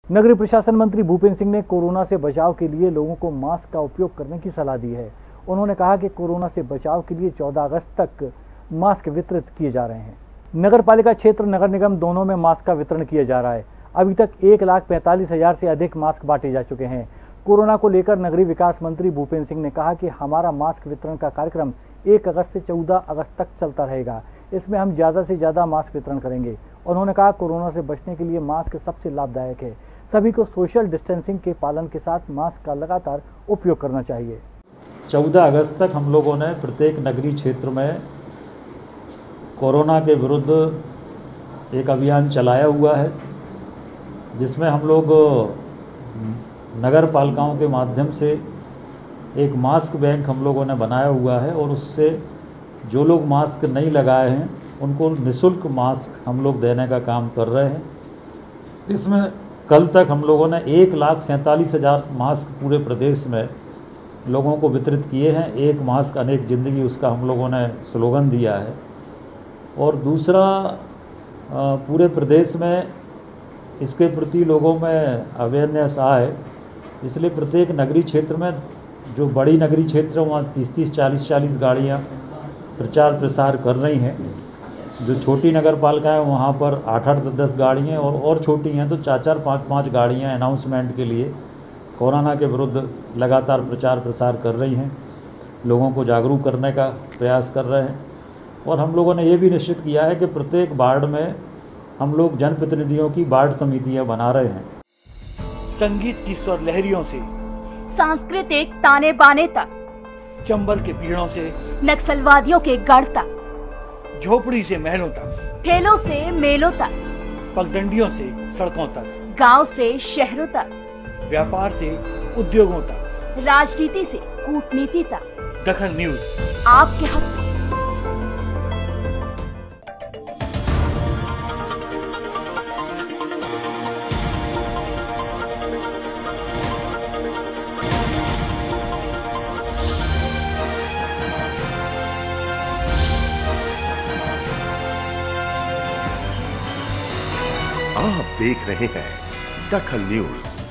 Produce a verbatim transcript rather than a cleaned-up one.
नगरीय प्रशासन मंत्री भूपेंद्र सिंह ने कोरोना से बचाव के लिए लोगों को मास्क का उपयोग करने की सलाह दी है। उन्होंने कहा कि कोरोना से बचाव के लिए चौदह अगस्त तक मास्क वितरित किए जा रहे हैं। नगर पालिका क्षेत्र, नगर निगम दोनों में मास्क का वितरण किया जा रहा है। अभी तक एक लाख पैंतालीस हजार से अधिक मास्क बांटे जा चुके हैं। कोरोना को लेकर नगरीय विकास मंत्री भूपेंद्र सिंह ने कहा कि हमारा मास्क वितरण का कार्यक्रम एक अगस्त से चौदह अगस्त तक चलता रहेगा। इसमें हम ज़्यादा से ज़्यादा मास्क वितरण करेंगे। उन्होंने कहा कोरोना से बचने के लिए मास्क सबसे लाभदायक है। सभी को सोशल डिस्टेंसिंग के पालन के साथ मास्क का लगातार उपयोग करना चाहिए। चौदह अगस्त तक हम लोगों ने प्रत्येक नगरीय क्षेत्र में कोरोना के विरुद्ध एक अभियान चलाया हुआ है, जिसमें हम लोग नगर पालिकाओं के माध्यम से एक मास्क बैंक हम लोगों ने बनाया हुआ है और उससे जो लोग मास्क नहीं लगाए हैं उनको निःशुल्क मास्क हम लोग देने का काम कर रहे हैं। इसमें कल तक हम लोगों ने एक लाख सैंतालीस हज़ार मास्क पूरे प्रदेश में लोगों को वितरित किए हैं। एक मास्क अनेक ज़िंदगी, उसका हम लोगों ने स्लोगन दिया है। और दूसरा, पूरे प्रदेश में इसके प्रति लोगों में अवेयरनेस आए, इसलिए प्रत्येक नगरीय क्षेत्र में, जो बड़ी नगरीय क्षेत्र है वहाँ तीस तीस चालीस चालीस गाड़ियाँ प्रचार प्रसार कर रही हैं। जो छोटी नगर पालिका है वहाँ पर आठ आठ दस दस गाड़ियाँ और और छोटी हैं तो चार चार पाँच पाँच गाड़ियाँ अनाउंसमेंट के लिए कोरोना के विरुद्ध लगातार प्रचार प्रसार कर रही हैं, लोगों को जागरूक करने का प्रयास कर रहे हैं। और हम लोगों ने ये भी निश्चित किया है कि प्रत्येक वार्ड में हम लोग जनप्रतिनिधियों की वार्ड समितियाँ बना रहे हैं। संगीत की स्वर लहरियों से सांस्कृतिक ताने बाने तक, चंबल के पीड़ों से नक्सलवादियों के गढ़ तक, झोपड़ी से महलों तक, ठेलों से मेलों तक, पगडंडियों से सड़कों तक, गांव से शहरों तक, व्यापार से उद्योगों तक, राजनीति से कूटनीति तक, दखल न्यूज आपके हक में। आप देख रहे हैं दखल न्यूज।